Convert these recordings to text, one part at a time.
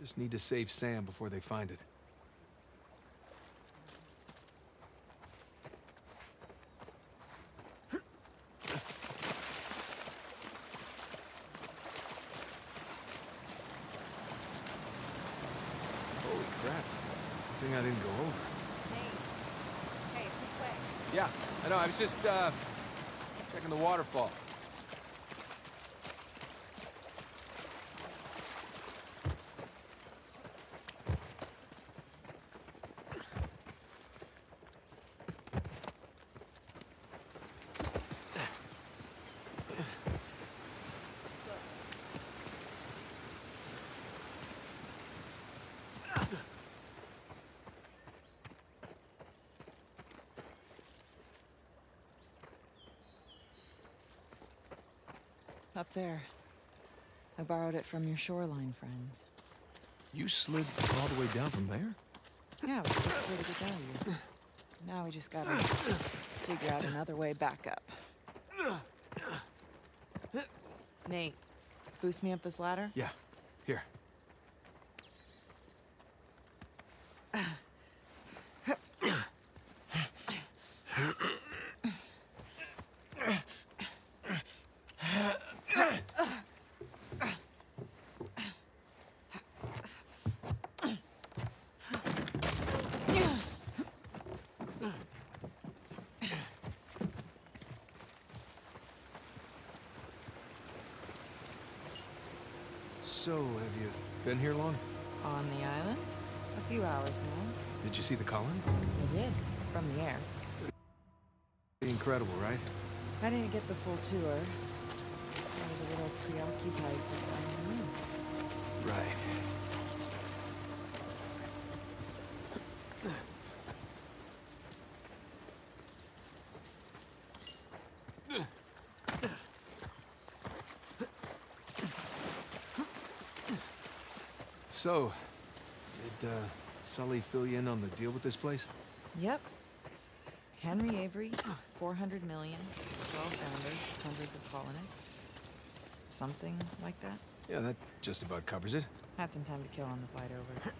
Just need to save Sam before they find it. Holy crap. Good thing I didn't go over. Hey, this way. Yeah, I know. I was just, checking the waterfall. Up there. I borrowed it from your shoreline friends. You slid all the way down from there? Yeah, it was the best way to get down to you. Now we just gotta figure out another way back up. Nate, boost me up this ladder? Yeah. Here. So, have you been here long? On the island? A few hours now. Did you see the colony? I did, from the air. Incredible, right? I didn't get the full tour. I was a little preoccupied with finding you. Right. So, did Sully fill you in on the deal with this place? Yep. Henry Avery, 400 million, 12 founders, hundreds of colonists. Something like that. Yeah, that just about covers it. Had some time to kill on the flight over.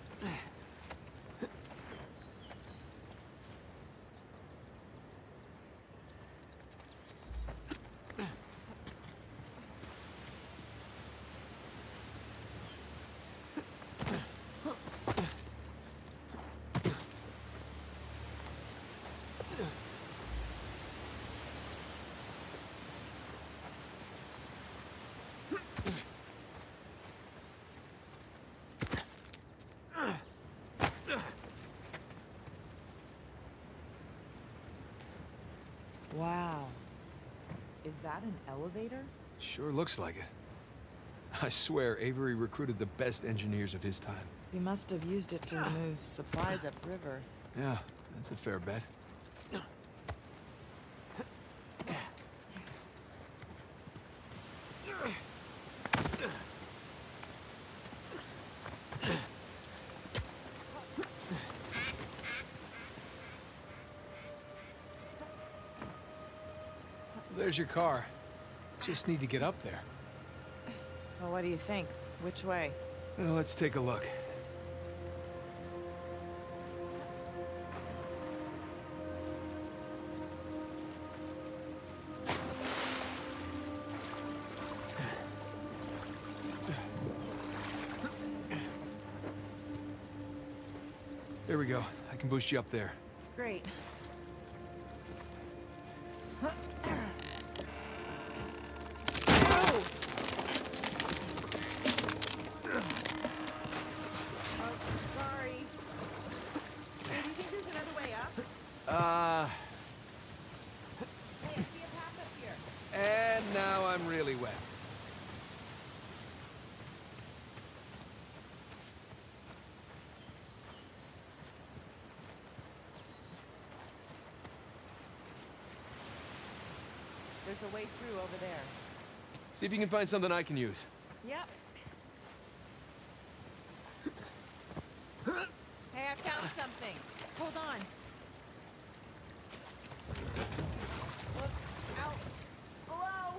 Wow. Is that an elevator? Sure looks like it. I swear, Avery recruited the best engineers of his time. You must have used it to move supplies upriver. Yeah, that's a fair bet. There's your car. Just need to get up there. Well, what do you think? Which way? Well, let's take a look. There we go. I can boost you up there. Great. And now I'm really wet. There's a way through over there. See if you can find something I can use. Yep. Hey, I found something. Hold on. Look out below.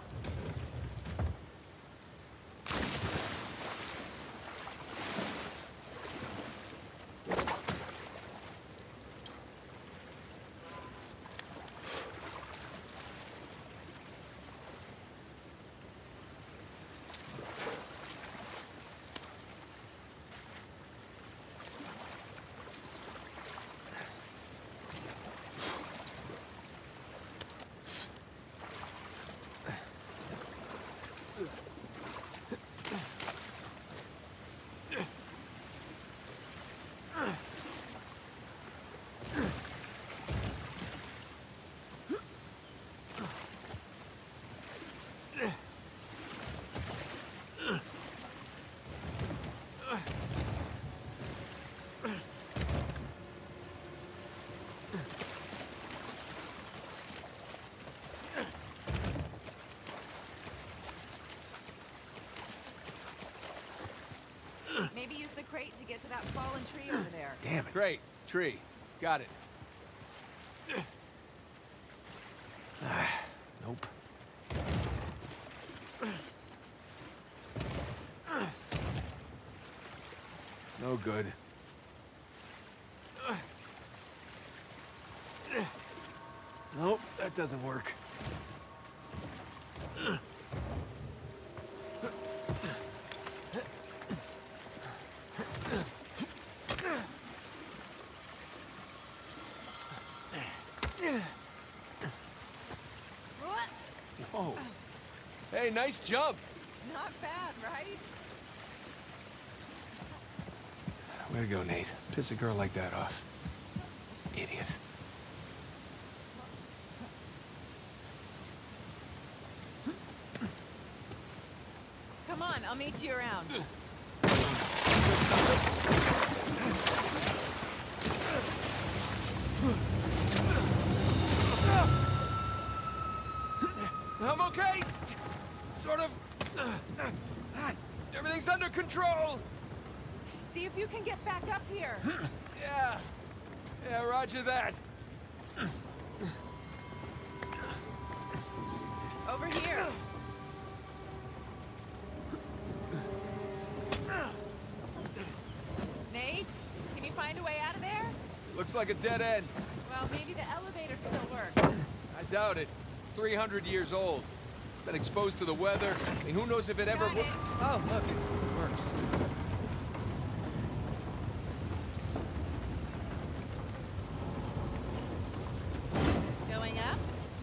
That fallen tree over there. Damn it. Great. Tree. Got it. Nope. No good. Nope, that doesn't work. Whoa. Hey, nice jump. Not bad, right? Way to go, Nate. Piss a girl like that off. Idiot. Come on, I'll meet you around. I'm okay. Sort of. Everything's under control. See if you can get back up here. Yeah. Yeah, roger that. Over here. Nate, can you find a way out of there? Looks like a dead end. Well, maybe the elevator still works. I doubt it. 300 years old. Been exposed to the weather. I mean, who knows if it ever Got it. Oh, look, it works. Going up?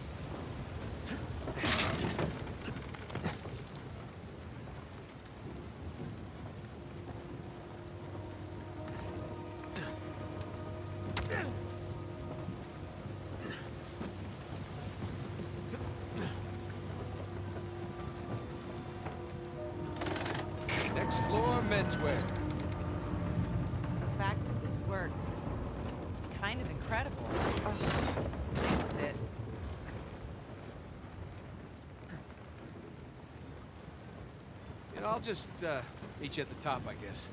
Next floor, menswear. The fact that this works, it's kind of incredible. Oh, jinxed it. You know, I'll just meet you at the top, I guess.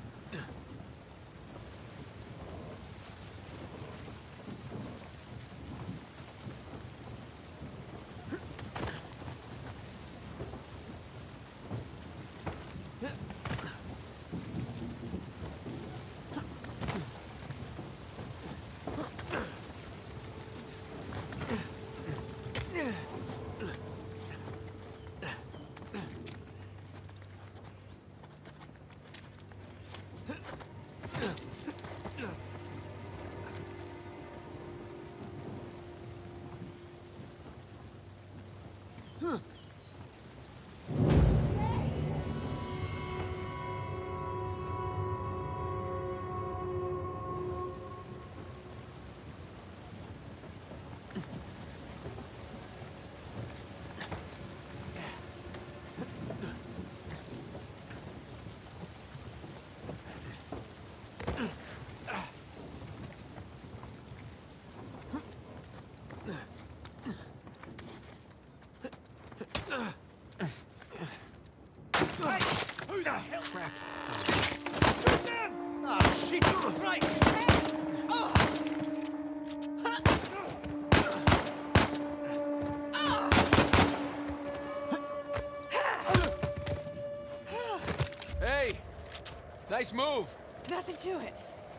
Who the hell? Crap. Oh, shit! Right! Hey! Nice move! Nothing to it.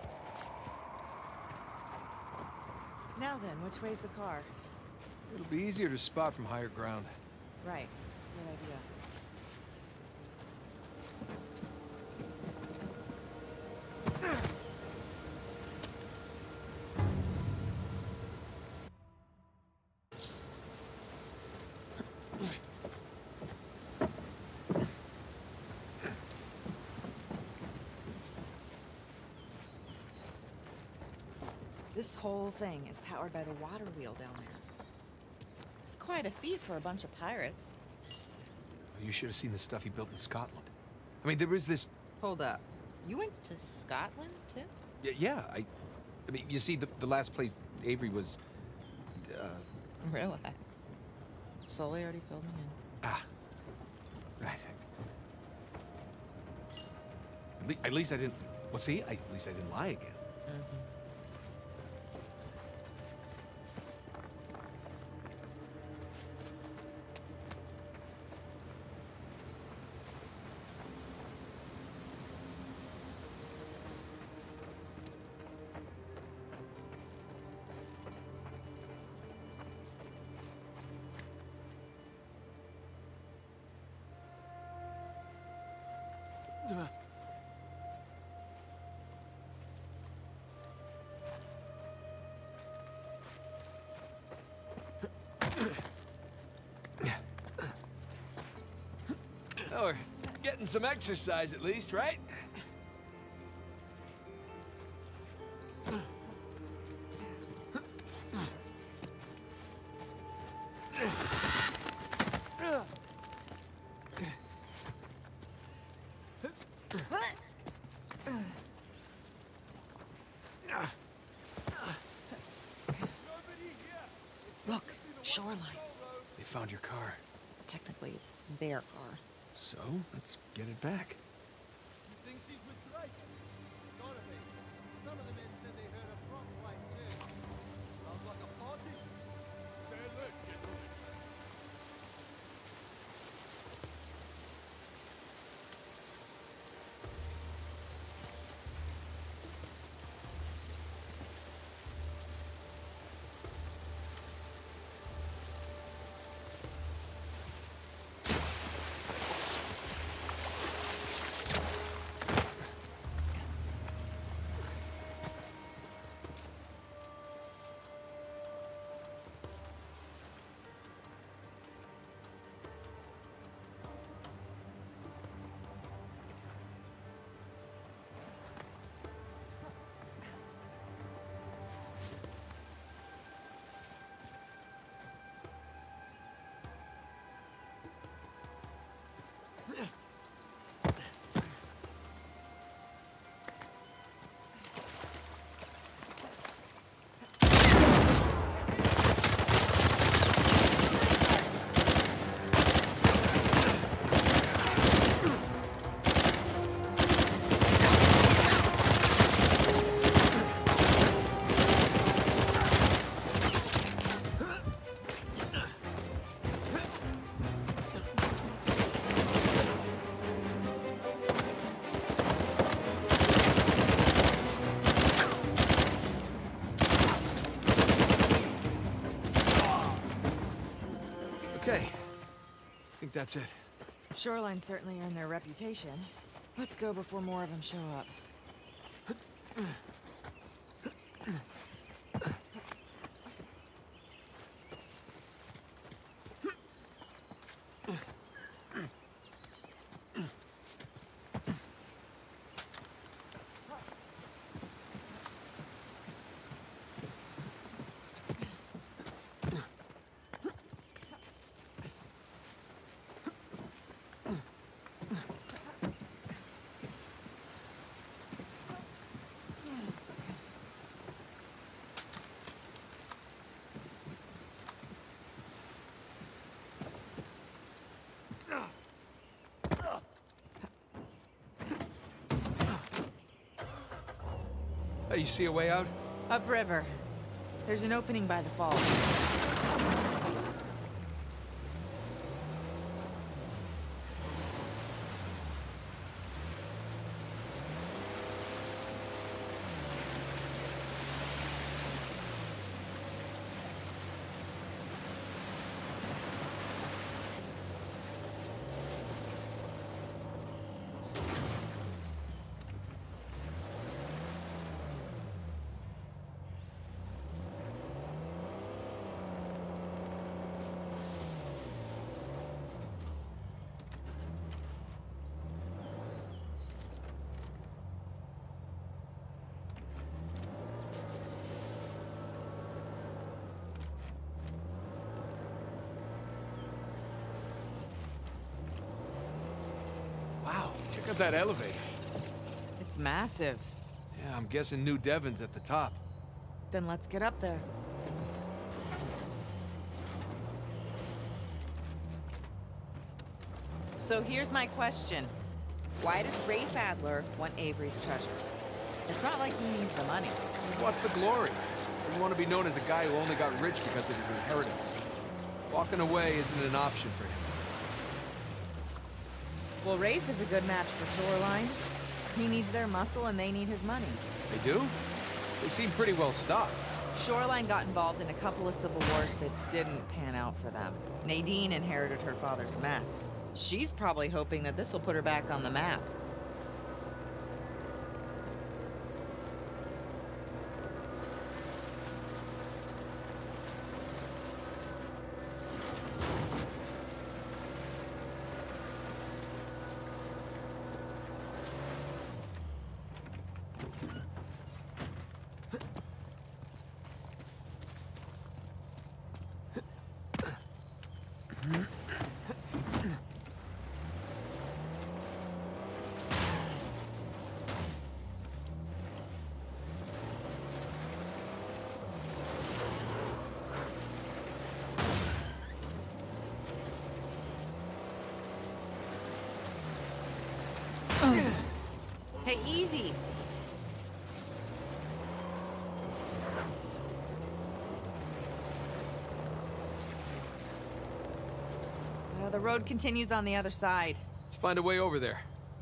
Now then, which way's the car? It'll be easier to spot from higher ground. Right. Good idea. This whole thing is powered by the water wheel down there. It's quite a feat for a bunch of pirates. You should have seen the stuff he built in Scotland. I mean, there is this... Hold up. You went to Scotland, too? Yeah, I mean, you see, the last place Avery was... Relax. Sully already filled me in. Ah. Right. At least I didn't... Well, see, at least I didn't lie again. Oh, we're getting some exercise at least, right? Look, shoreline. They found your car. Technically, it's their car. So, let's get it back. You think she's with Drake? Gotta be. Some of the men said they heard a front fight too. Sounds like a party. Stay alert, gentlemen. Okay. I think that's it. Shoreline certainly earned their reputation. Let's go before more of them show up. Hey, you see a way out? Upriver. There's an opening by the falls. Wow, check out that elevator. It's massive. Yeah, I'm guessing New Devon's at the top. Then let's get up there. So here's my question. Why does Rafe Adler want Avery's treasure? It's not like he needs the money. What's the glory? Doesn't want to be known as a guy who only got rich because of his inheritance. Walking away isn't an option for him. Well, Rafe is a good match for Shoreline. He needs their muscle and they need his money. They do? They seem pretty well stocked. Shoreline got involved in a couple of civil wars that didn't pan out for them. Nadine inherited her father's mess. She's probably hoping that this will put her back on the map. Hey, easy! The road continues on the other side. Let's find a way over there.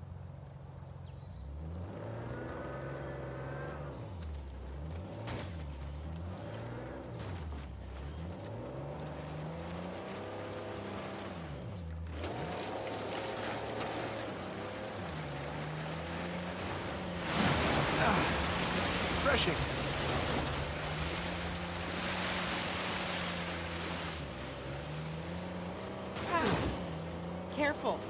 Refreshing. Careful.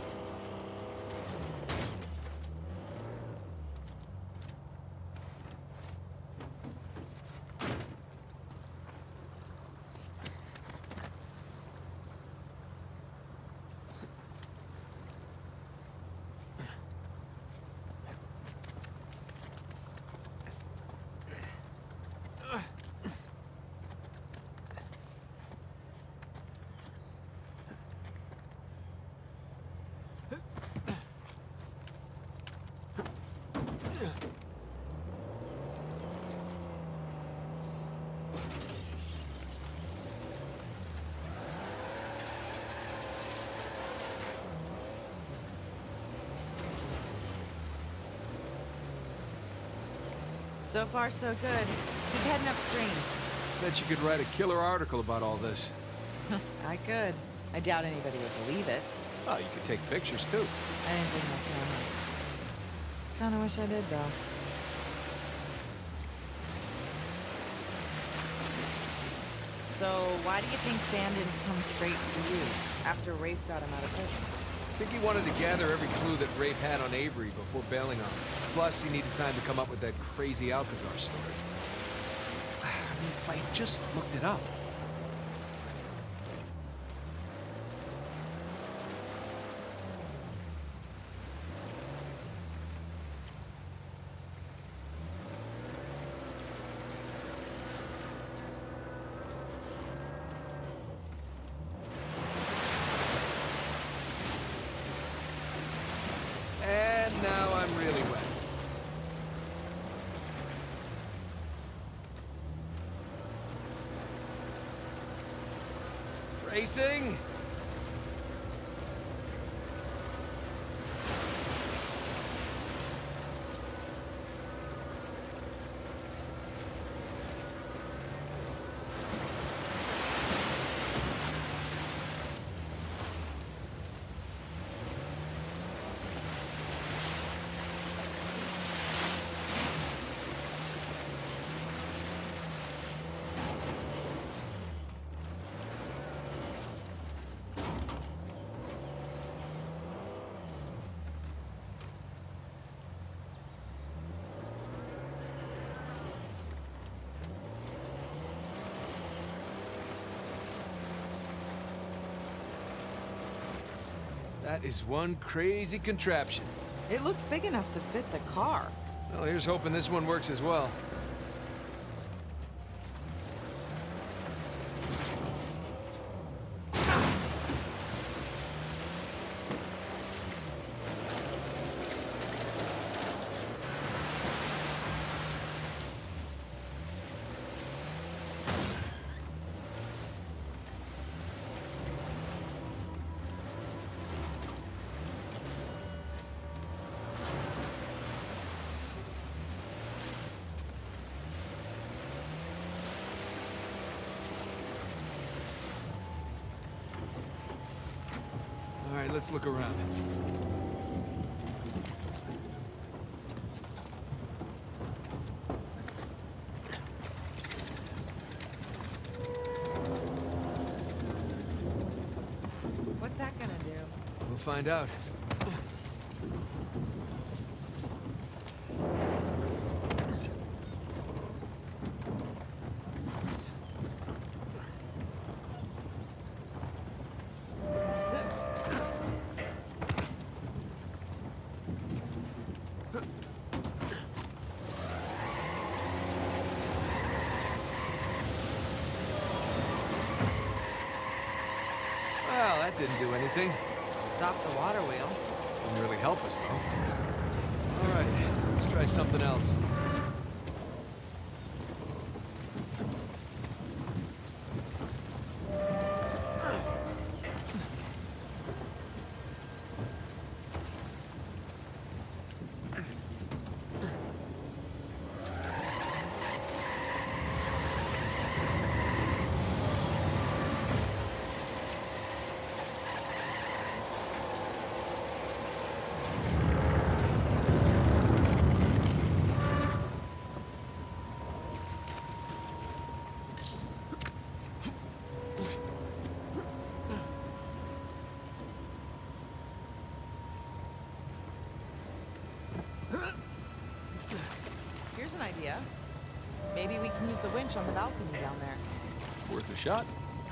So far, so good. Keep heading upstream. Bet you could write a killer article about all this. I could. I doubt anybody would believe it. Oh, you could take pictures too. I didn't bring my camera. Kinda wish I did, though. So, why do you think Sam didn't come straight to you after Rafe got him out of prison? I think he wanted to gather every clue that Rafe had on Avery before bailing on him. Plus, he needed time to come up with that crazy Alcazar story. I mean, if I had just looked it up. And now I'm really wet. Racing? That is one crazy contraption. It looks big enough to fit the car. Well, here's hoping this one works as well. right, let's look around. What's that gonna do? We'll find out. Well, that didn't do anything. Stop the water wheel. Didn't really help us, though. All right, let's try something else. Here's an idea. Maybe we can use the winch on the balcony down there. Worth a shot.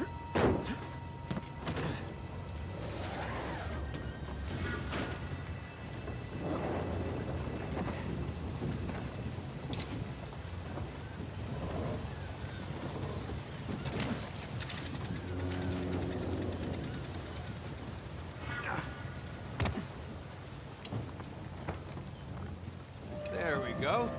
There we go.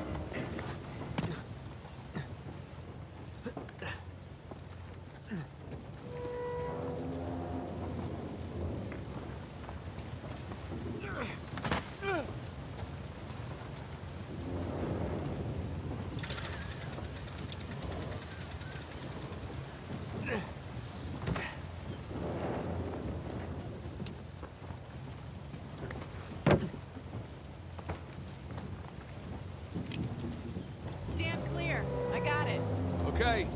Stand clear. I got it. Okay.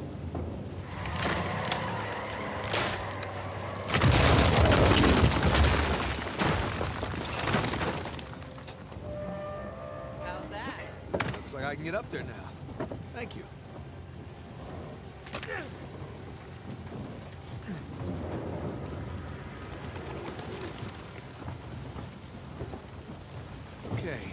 How's that? Looks like I can get up there now. Thank you. Okay.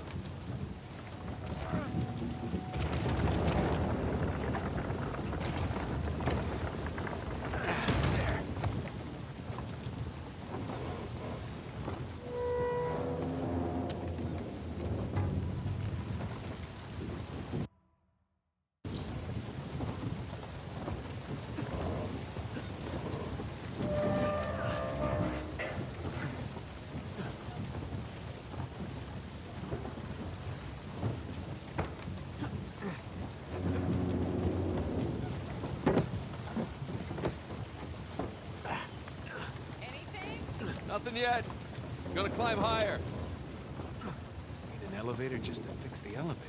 Nothing yet. Gonna climb higher. Need an elevator just to fix the elevator.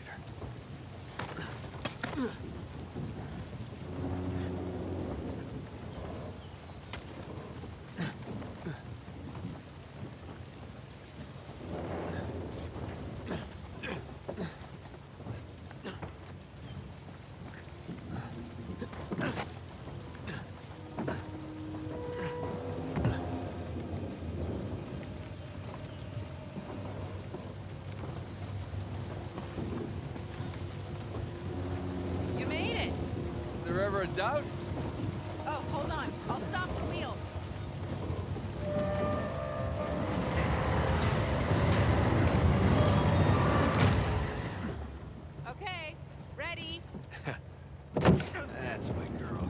You made it. Is there ever a doubt? Oh, hold on. I'll stop the wheel. Okay, ready. That's my girl.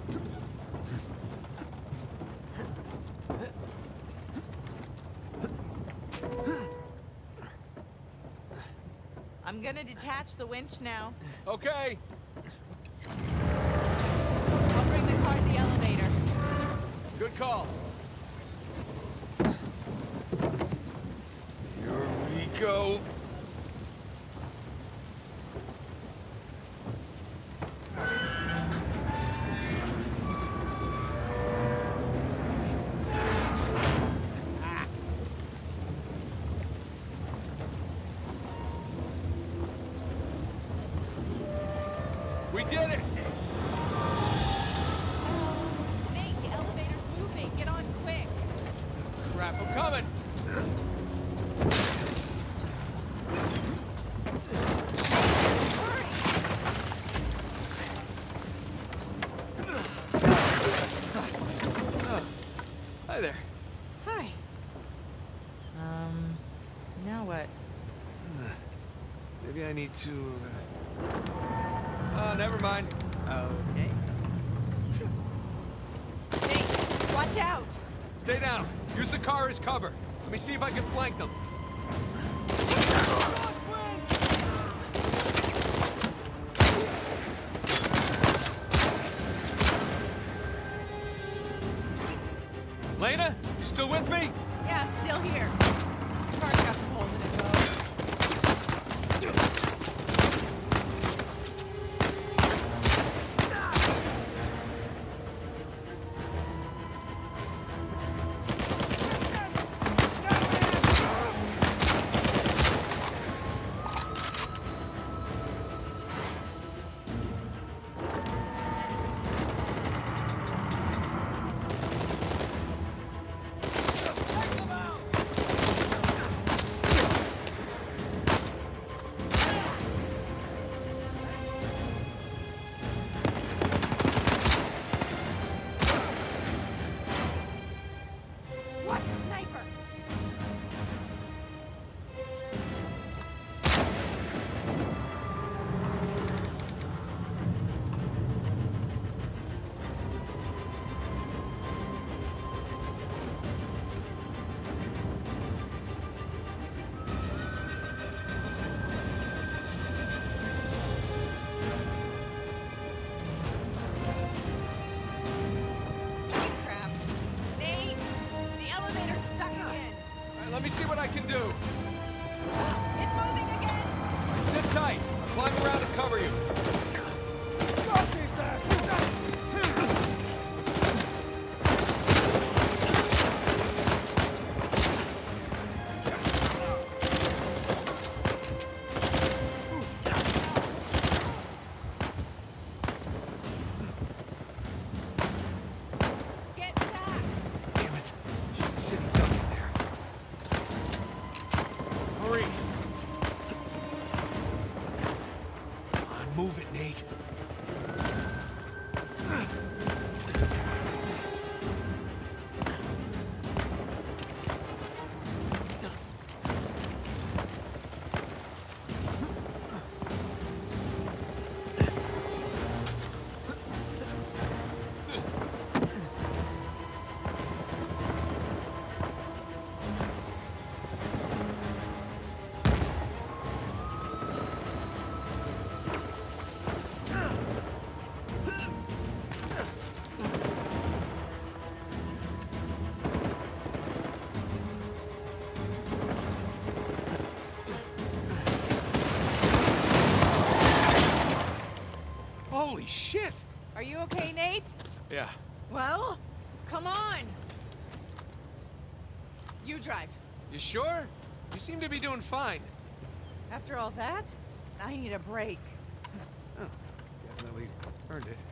I'm gonna detach the winch now. Okay. I'll bring the car to the elevator. Good call. go. We did it! Nate, the elevator's moving. Get on quick. Crap, I'm coming! Oh, hi there. Hi. Now what? Maybe I need to... Oh, never mind. Okay. Nate, watch out! Stay down. Use the car as cover. Let me see if I can flank them. Lena, you still with me? Yeah, I'm still here. The car's got some holes in it, though. Watch the sniper! Crap. Nate! The elevator's stuck again! All right, let me see what I can do. It's moving again! All right, sit tight. I'll climb around and cover you. Get back! Damn it. She's sitting duck in there. Hurry. Come on, move it, Nate. Holy shit! Are you okay, Nate? Yeah. Well, come on! You drive. You sure? You seem to be doing fine. After all that, I need a break. Oh, definitely earned it.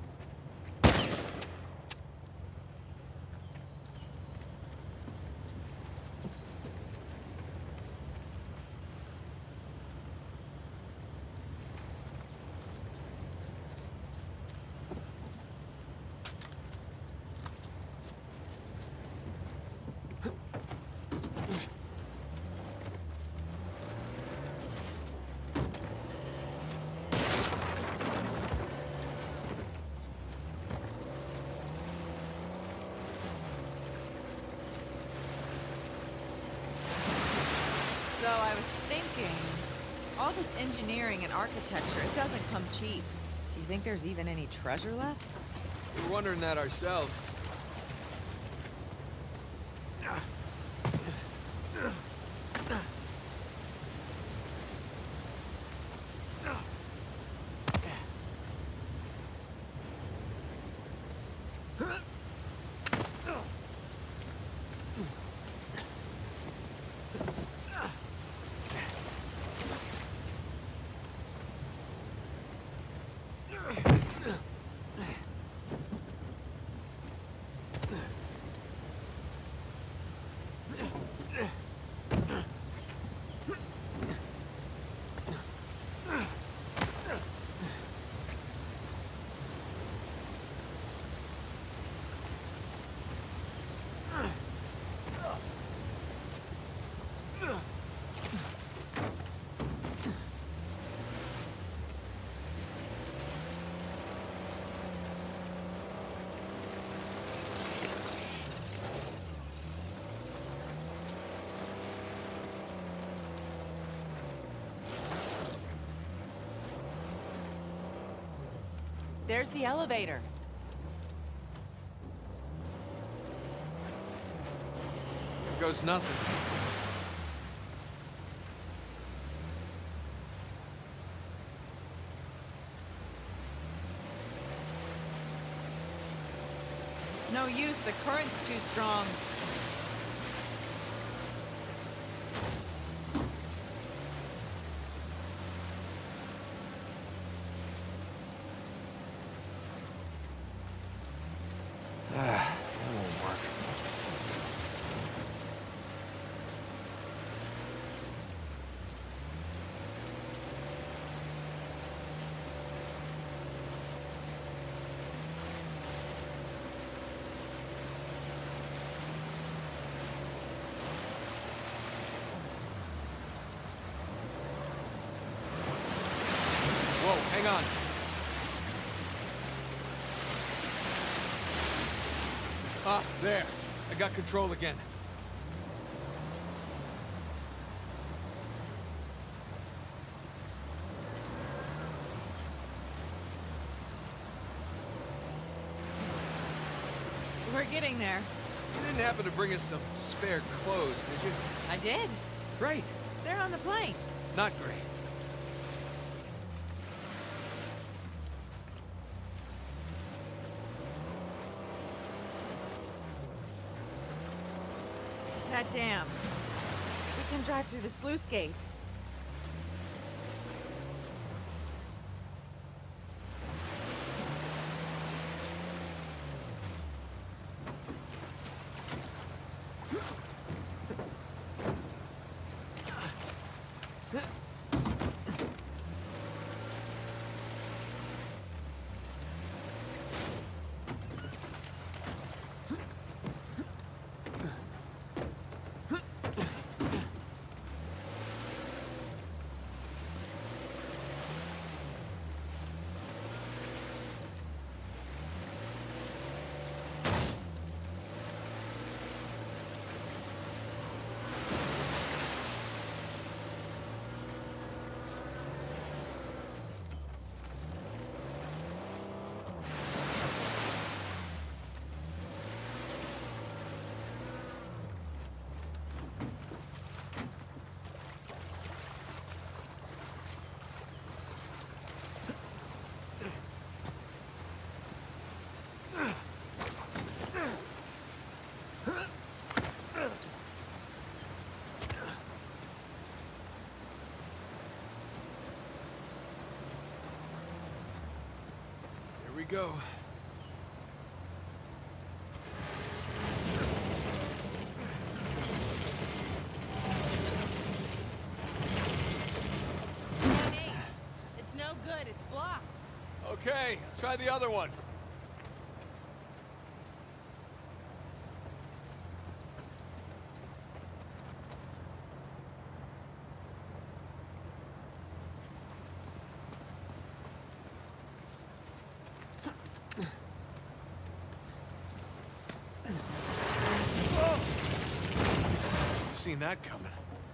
So I was thinking, all this engineering and architecture, it doesn't come cheap. Do you think there's even any treasure left? We were wondering that ourselves. There's the elevator. Here goes nothing. It's no use, the current's too strong. That won't work. Whoa, hang on. Ah, there. I got control again. We're getting there. You didn't happen to bring us some spare clothes, did you? I did. Great. They're on the plane. Not great. That dam. We can drive through the sluice gate. Here we go. Nate, it's no good. It's blocked. Okay, try the other one. Seen that coming.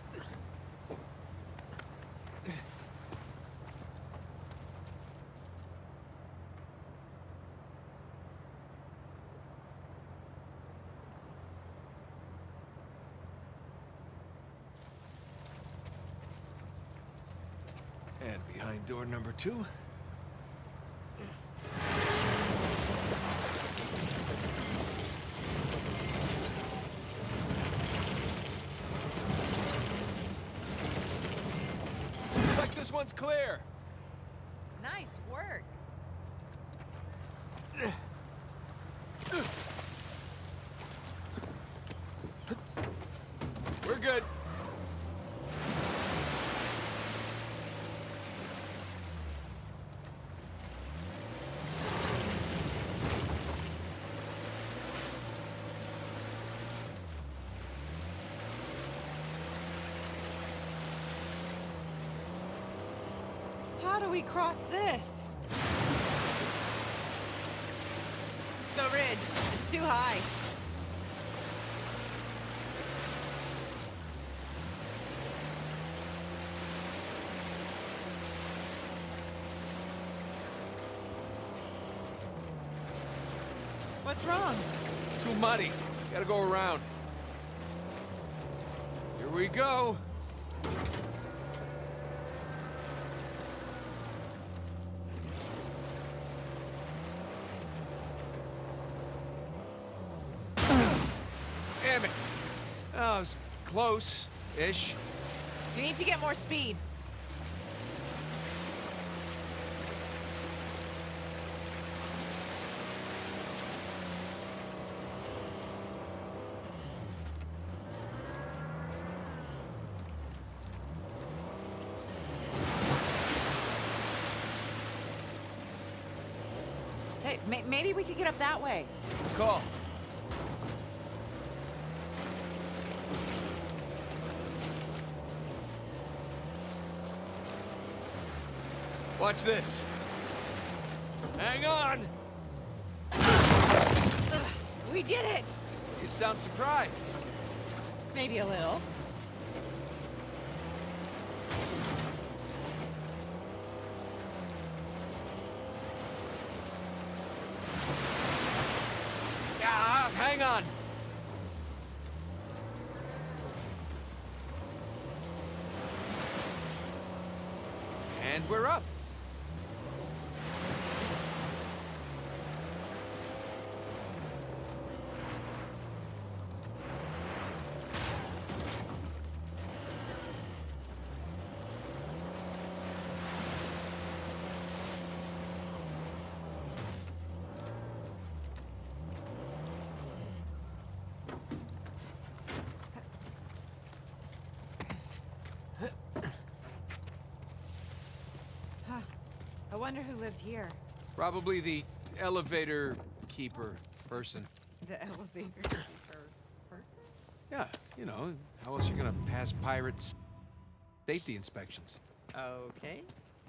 And behind door number 2. This one's clear. Nice work. We're good. How do we cross this? The ridge. It's too high. What's wrong? Too muddy. Gotta go around. Here we go. Damn it. Oh, it was close-ish. You need to get more speed. Hey, maybe we could get up that way. Call. Watch this. Hang on. Ugh, we did it! You sound surprised. Maybe a little. Ah, hang on. And we're up. I wonder who lived here. Probably the elevator keeper person. The elevator keeper person? Yeah, you know, how else are you gonna pass pirates' safety inspections? Okay.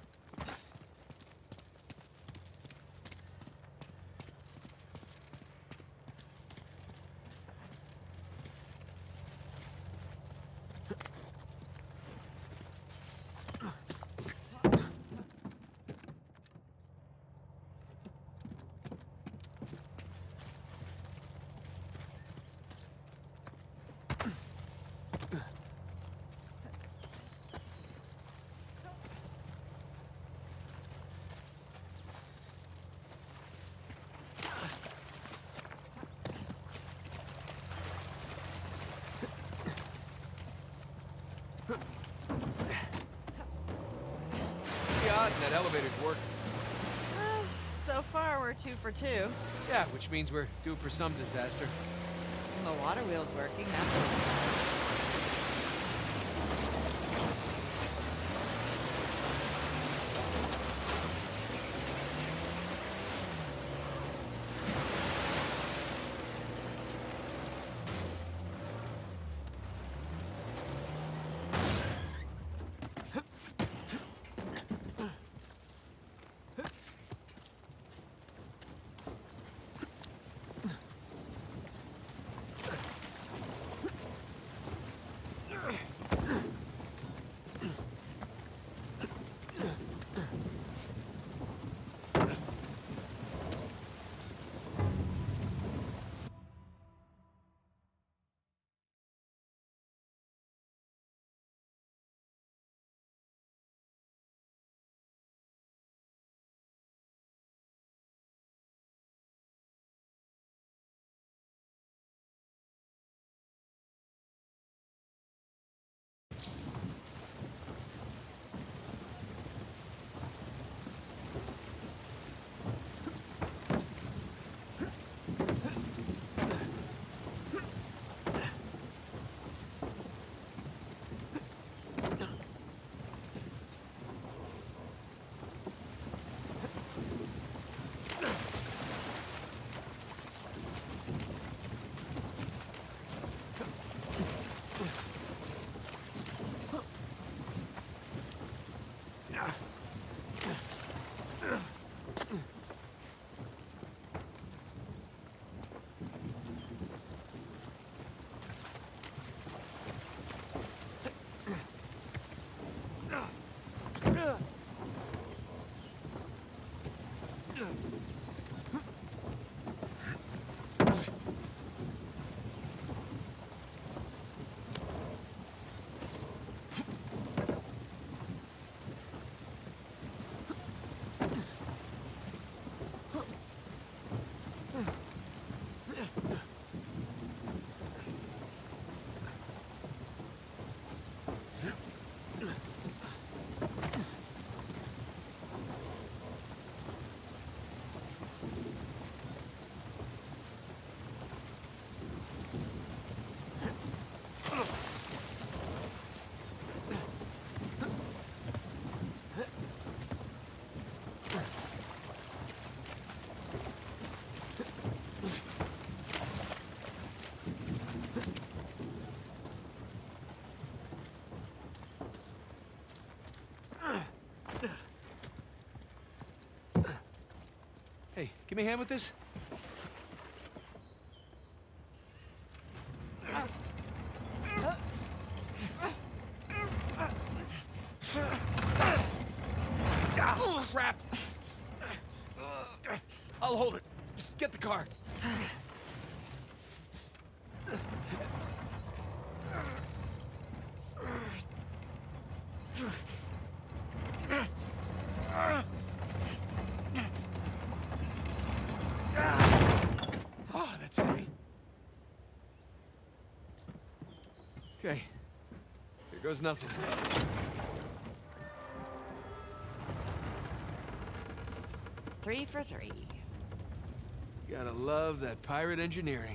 The odds that elevator's working. So far, we're 2 for 2. Yeah, which means we're due for some disaster. The water wheel's working, that's Hey, give me a hand with this. Oh, crap! I'll hold it. Just get the car. Oh, that's heavy. Okay. Here goes nothing. 3 for 3. Gotta love that pirate engineering.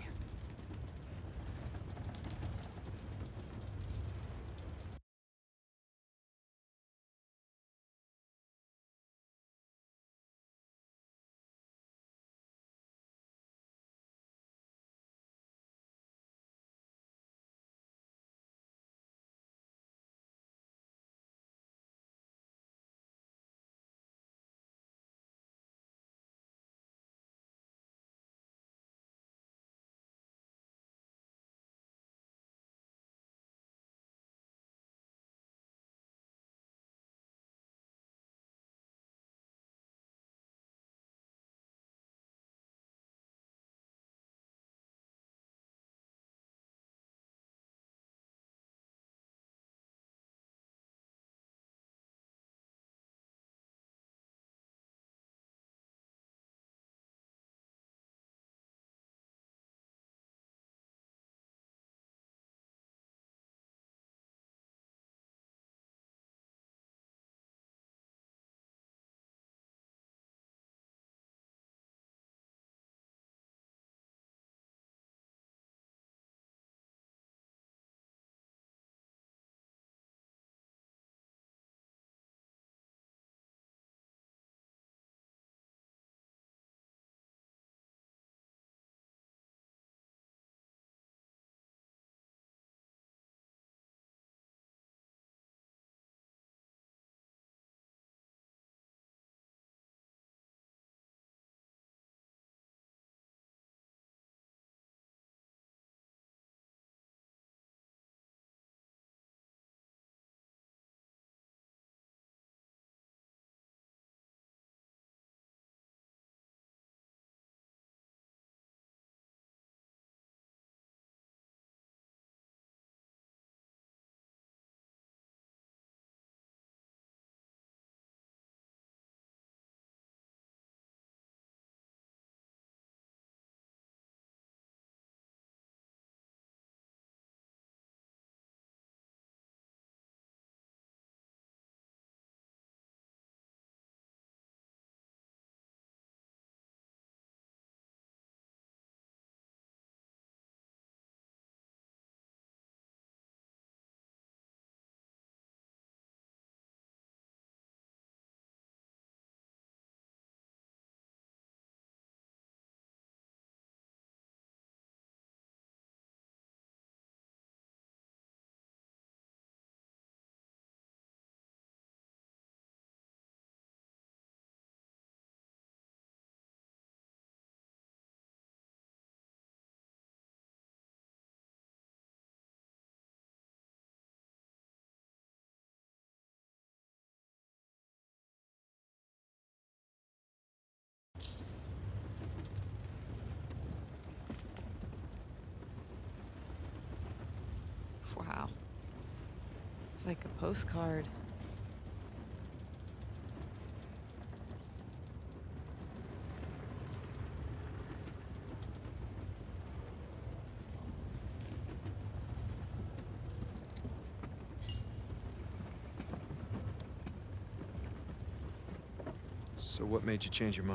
Wow. It's like a postcard. So what made you change your mind?